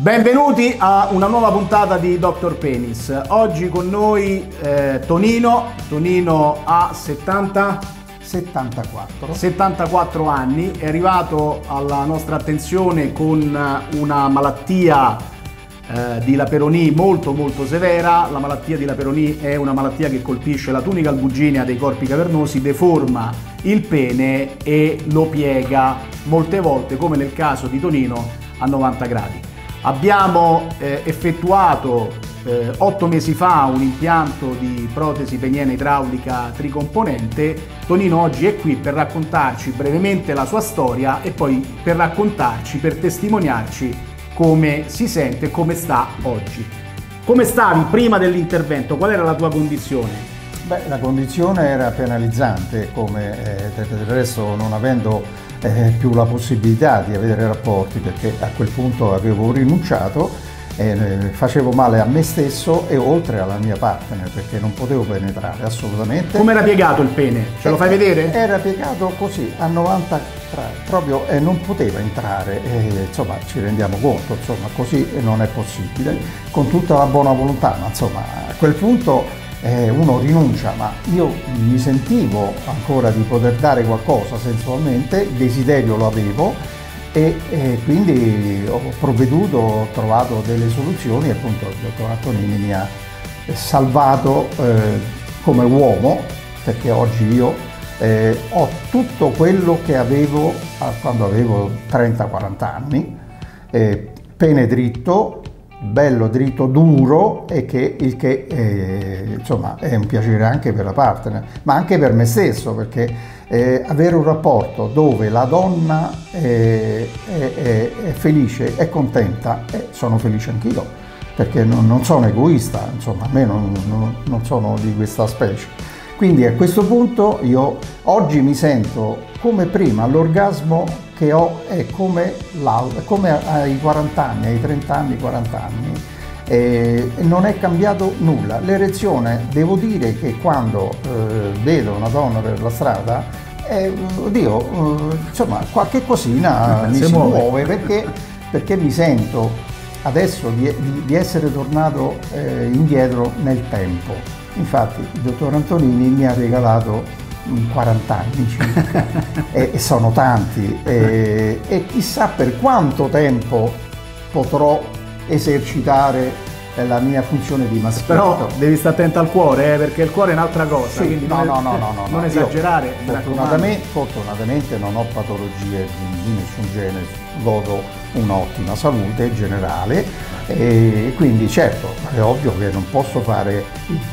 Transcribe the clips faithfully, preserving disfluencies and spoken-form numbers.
Benvenuti a una nuova puntata di Doctor Penis. Oggi con noi eh, Tonino. Tonino ha settanta... settantaquattro. settantaquattro anni, è arrivato alla nostra attenzione con una malattia eh, di Laperoni molto molto severa. La malattia di Laperoni è una malattia che colpisce la tunica albuginea dei corpi cavernosi, deforma il pene e lo piega molte volte, come nel caso di Tonino, a novanta gradi. Abbiamo eh, effettuato eh, otto mesi fa un impianto di protesi peniana idraulica tricomponente. Tonino oggi è qui per raccontarci brevemente la sua storia e poi per raccontarci, per testimoniarci come si sente e come sta oggi. Come stavi prima dell'intervento? Qual era la tua condizione? Beh, la condizione era penalizzante, come eh, del resto non avendo eh, più la possibilità di avere rapporti, perché a quel punto avevo rinunciato, eh, facevo male a me stesso e oltre alla mia partner, perché non potevo penetrare assolutamente. Come era piegato il pene? Ce lo fai vedere? Era piegato così a novanta gradi, proprio eh, non poteva entrare, eh, insomma ci rendiamo conto, insomma così non è possibile, con tutta la buona volontà, ma insomma a quel punto Eh, uno rinuncia, ma io mi sentivo ancora di poter dare qualcosa sensualmente, il desiderio lo avevo e, e quindi ho provveduto, ho trovato delle soluzioni e appunto il dottor Antonini mi ha salvato eh, come uomo, perché oggi io eh, ho tutto quello che avevo quando avevo trenta quaranta anni, eh, pene dritto, bello dritto duro, e che il che eh, insomma è un piacere anche per la partner, ma anche per me stesso, perché eh, avere un rapporto dove la donna è, è, è, è felice, è contenta, e sono felice anch'io, perché non, non sono egoista, insomma a me non, non, non sono di questa specie. Quindi a questo punto io oggi mi sento come prima, l'orgasmo che ho è come, come ai quaranta anni, ai trenta anni, quaranta anni, e non è cambiato nulla. L'erezione, devo dire che quando eh, vedo una donna per la strada, eh, oddio, eh, insomma qualche cosina mi si muove, muove perché, perché mi sento adesso di, di, di essere tornato eh, indietro nel tempo. Infatti il dottor Antonini mi ha regalato quaranta anni circa e sono tanti e, e chissà per quanto tempo potrò esercitare la mia funzione di maschietto. Però devi stare attento al cuore, eh, perché il cuore è un'altra cosa. Sì, no, no, no, no, no, non no. esagerare. Fortunatamente, fortunatamente non ho patologie di, di nessun genere, godo un'ottima salute generale e quindi certo è ovvio che non posso fare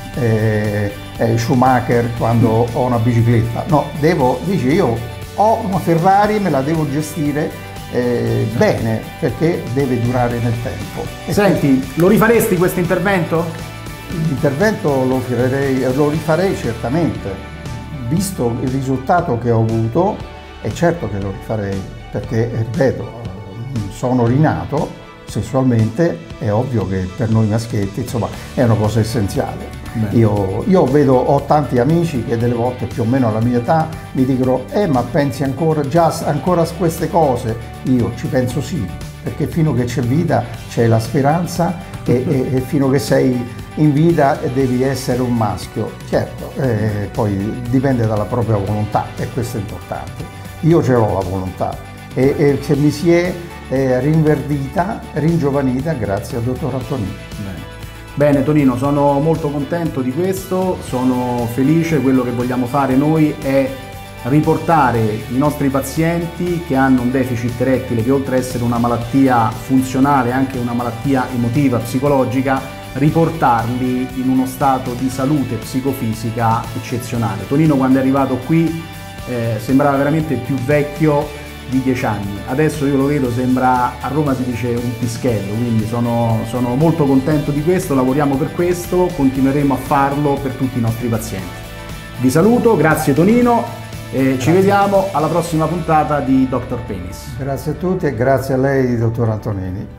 eh, eh, Schumacher quando ho una bicicletta, no, devo, dice io ho una Ferrari, me la devo gestire Eh, bene, perché deve durare nel tempo. E senti, quindi, lo rifaresti questo intervento? L'intervento lo farei, lo rifarei certamente, visto il risultato che ho avuto, è certo che lo rifarei, perché ripeto, sono rinato sessualmente, è ovvio che per noi maschietti insomma è una cosa essenziale. Io, io vedo, ho tanti amici che delle volte più o meno alla mia età mi dicono eh ma pensi ancora già ancora a queste cose? Io ci penso sì, perché fino che c'è vita c'è la speranza e, e, e fino che sei in vita devi essere un maschio. Certo, eh, poi dipende dalla propria volontà e questo è importante. Io ce l'ho la volontà e, e che mi si è eh, rinverdita, ringiovanita grazie al dottor Antonini. Bene. Bene Tonino, sono molto contento di questo, sono felice. Quello che vogliamo fare noi è riportare i nostri pazienti che hanno un deficit erettile, che oltre ad essere una malattia funzionale è anche una malattia emotiva, psicologica, riportarli in uno stato di salute psicofisica eccezionale. Tonino quando è arrivato qui eh, sembrava veramente più vecchio di dieci anni, adesso io lo vedo, sembra, a Roma si dice un pischello, quindi sono, sono molto contento di questo, lavoriamo per questo, continueremo a farlo per tutti i nostri pazienti. Vi saluto, grazie Tonino e ci vediamo alla prossima puntata di Doctor Penis. Grazie a tutti e grazie a lei, dottor Antonini.